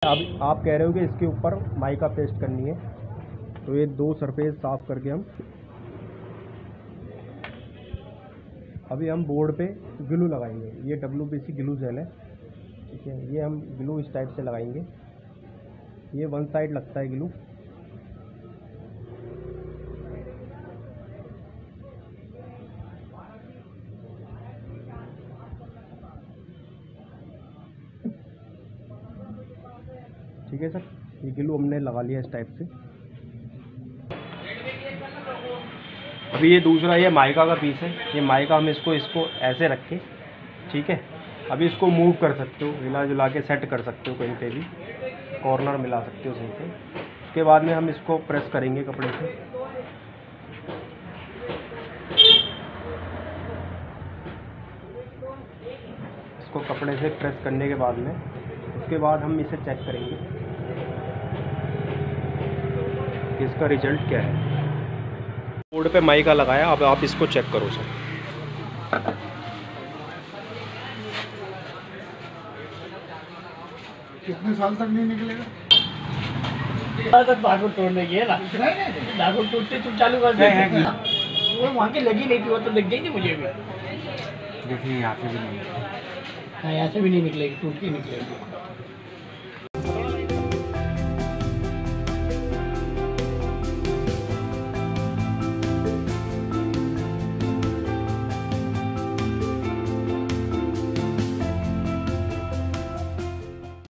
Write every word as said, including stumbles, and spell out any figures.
अब आप कह रहे हो कि इसके ऊपर माइका पेस्ट करनी है, तो ये दो सरफेस साफ करके हम अभी हम बोर्ड पे ग्लू लगाएंगे। ये W P C glue gel है, ठीक है। ये हम ग्लू इस टाइप से लगाएंगे। ये वन साइड लगता है ग्लू। ठीक है सर, ये ग्लू हमने लगा लिया इस टाइप से। अभी ये दूसरा ये माइका का पीस है। ये माइका हम इसको इसको ऐसे रखें, ठीक है। अभी इसको मूव कर सकते हो, हिला जुला के सेट कर सकते हो, कहीं पे भी कॉर्नर मिला सकते हो सही से। उसके बाद में हम इसको प्रेस करेंगे कपड़े से। इसको कपड़े से प्रेस करने के बाद में उसके बाद हम इसे चेक करेंगे कि इसका रिजल्ट क्या है। बोर्ड पे माइका लगाया, अब आप इसको चेक करो सर। कितने साल तक नहीं निकलेगा? तक धागो तोड़ने की है ना, धागो टूटते तुम चालू कर देते। वो वहाँ की लगी नहीं थी, वो तो दिख गई नहीं मुझे भी। देखिए यहाँ से भी नहीं, हाँ यहाँ से भी नहीं निकलेगी, टूट के निकलेगी।